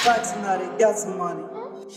Flexing that he got some money.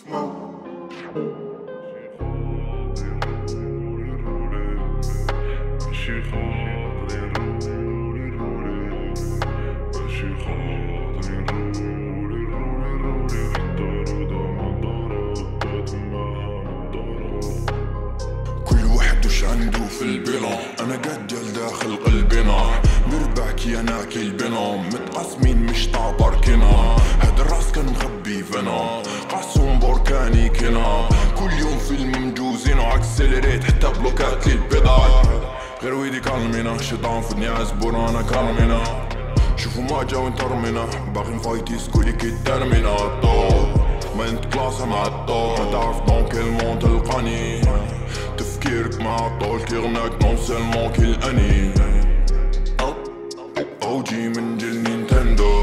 كل واحد وش عنده في البنا، انا قد جل داخل قلبنا، نربح كي انا كي البنا، متقسمين مش طابركنا، هاد الراس كان مخبي فينا، قاسم بركاني كنا، كل يوم فيلم مجوزين وعكسلريت حتى بلوكات للبضاعة، غير ويدي كالمينا، شيطان في الدنيا زبورانا كالمينا، شوفوا ما جاو انترمينا، باغي نفايتي سكولي كي ترمينا، ما انت كلاسة مع الطول، ما تعرف دون كيل مون تلقاني، تفكيرك مع الطول كي غناك نون سيلمون كي الاني، اوجي من جيل نينتندو،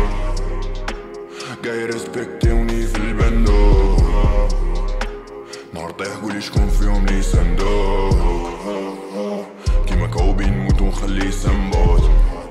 جاي ريسبكتيوني في البندو، نهار طيح قولي شكون فيهم لي سندو، كيما كوبي نموت ونخلي سنبوت.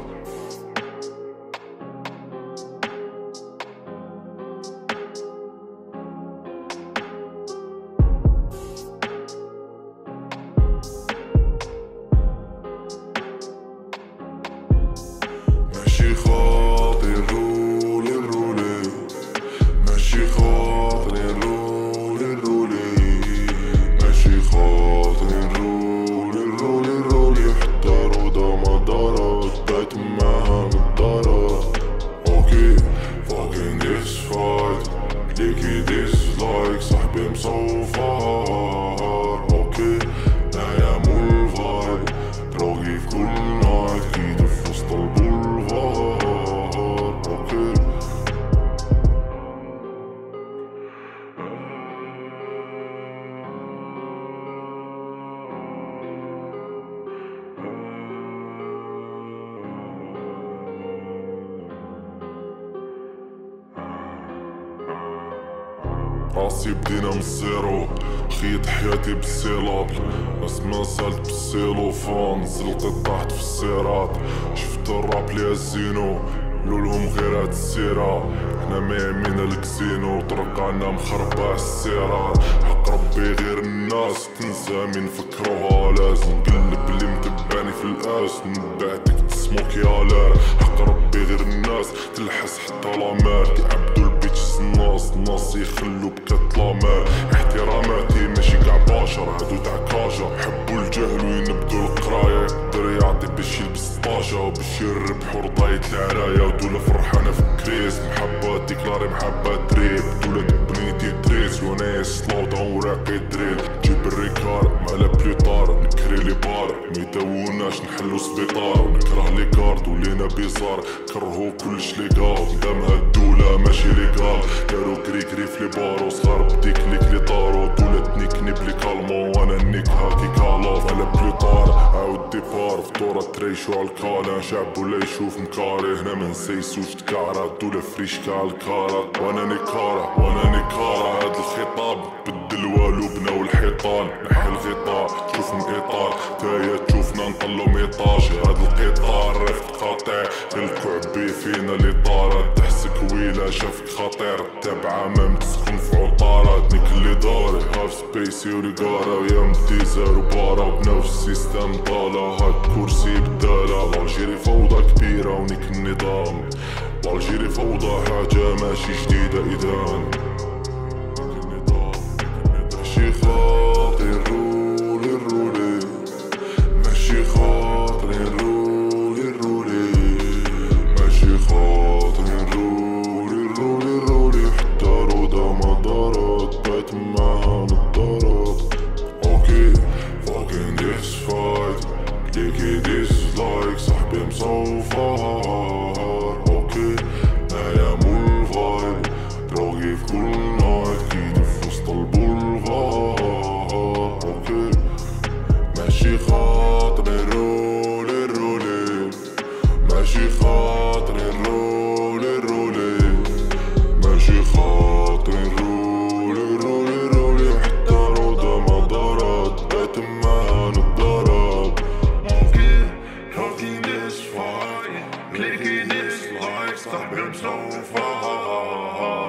ماشي خاطر رولي رولي، ماشي خاطر رولي رولي، ماشي خاطر رولي رولي رولي، حتى روضة ما دارت بات معاها متدارت. اوكي fucking this fight كليكي dislike صاحبي مصوفار. اوكي نعيمو الفايب بروقي في كل نايت كيدو في وسط البولفار. اوكي راسي بدينا من الزيرو، خيط حياتي بالسيلابل، بس ما زلت بالسيلوفون، زلقت طاحت في السيرات، شفت الراب لي الزينو لولهم غير هاد السيرة، حنا مايمين الكسينو طرقعنا مخربة السيرات، حق ربي غير الناس تنسى من فكروها، لازم قلب اللي متبعني في الآس، نبعتك تسموك يا لا، حق ربي غير الناس تلحس حتى لامار، يعبدو البيتشز الناس يخلو بكتلامار، احتراماتي ماشي كاع باشر هادو تاع كاجا، حبو الجهل وينبدو القراية، يقدر يعطي باش يلبس طاجة وباش يربح ورضاية العراية، ودولة فرحانة في كريس، محبة ديكلاري محبة دريب، دولة بنيتي تريس وناس سلوطة وراقي دريل، جيب الريكار مالا بليطار، نكري لي بار ميداوناش نحلو سبيطار، نكره لي كارد ولينا بيزار، كرهو كلش ليغال، قدام هالدولة ماشي ليغال، دارو كري كري في لي بارو، صغار بديك ليك لي طارو، دولة تنيكني بلي كالمو وانا نيك هاكي كالاف، مالا بليطار عاود ديبار، فطورة تريشو عالكالان، شعب ولا يشوف مكاري، هنا منسيسوش تكارا، دولة فريشكا عالكارا، وانا نيكارا وانا نيكارا، هاد الخطاب بدل والو بناو الحيطان، نحي الغطاء تشوفهم اطار، تايا تشوفنا نطلو ميطاج، هاد القطار رفت قاطع، الكعبي فينا لي طارات، تحسك ويلا شافك خطير، تابعة مام تسكن في عطارات، نيك اللي داري هاف سبيسي وريقارا، ويا مديزار وبارا، وبناو في السيستم طالا، هاك كرسي بدالا، الجيري فوضى كبيرة ونيك النظام، الجيري فوضى حاجة ماشي جديدة إذا ماشي خاطر رولي رولي، ماشي خاطر رولي رولي، ماشي خاطر رولي رولي رولي، حتى روضة ما دارت بات معاها متدارت. اوكي fucking this fight كليكي dislike صاحبي مصوفار. اوكي نعيمو الفايب بروقي في كل نايت كيدو في وسط البولفار. اوكي ماشي خاطري رولي رولي، ماشي خاطري رولي رولي، ماشي خاطري رولي رولي رولي، حتى روضة ما دارت بات معاها نتضرب. اوكي fucking this fight كليكي dislike صاحبي مصوفار.